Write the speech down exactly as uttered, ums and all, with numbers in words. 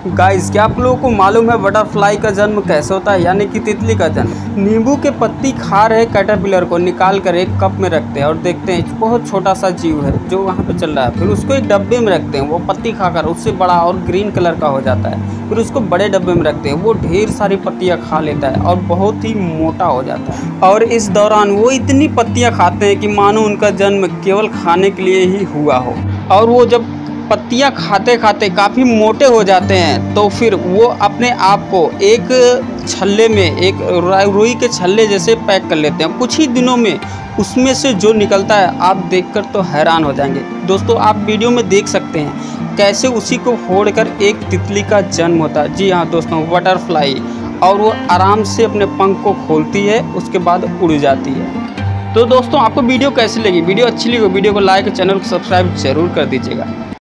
Guys, क्या आप लोगों को मालूम है बटरफ्लाई का जन्म कैसे होता है, यानी कि तितली का जन्म? नींबू के पत्ती खा रहे कैटरपिलर को निकाल कर एक कप में रखते हैं और देखते हैं बहुत छोटा सा जीव है जो वहाँ पे चल रहा है। फिर उसको एक डब्बे में रखते हैं, वो पत्ती खाकर उससे बड़ा और ग्रीन कलर का हो जाता है। फिर उसको बड़े डब्बे में रखते हैं, वो ढेर सारी पत्तियाँ खा लेता है और बहुत ही मोटा हो जाता है। और इस दौरान वो इतनी पत्तियाँ खाते हैं कि मानो उनका जन्म केवल खाने के लिए ही हुआ हो। और वो जब पत्तियाँ खाते खाते काफ़ी मोटे हो जाते हैं तो फिर वो अपने आप को एक छल्ले में, एक रुई के छल्ले जैसे पैक कर लेते हैं। कुछ ही दिनों में उसमें से जो निकलता है आप देखकर तो हैरान हो जाएंगे। दोस्तों, आप वीडियो में देख सकते हैं कैसे उसी को फोड़कर एक तितली का जन्म होता है। जी हाँ दोस्तों, बटरफ्लाई। और वो आराम से अपने पंख को खोलती है, उसके बाद उड़ जाती है। तो दोस्तों, आपको वीडियो कैसी लगी? वीडियो अच्छी लगी वीडियो को लाइक, चैनल को सब्सक्राइब जरूर कर दीजिएगा।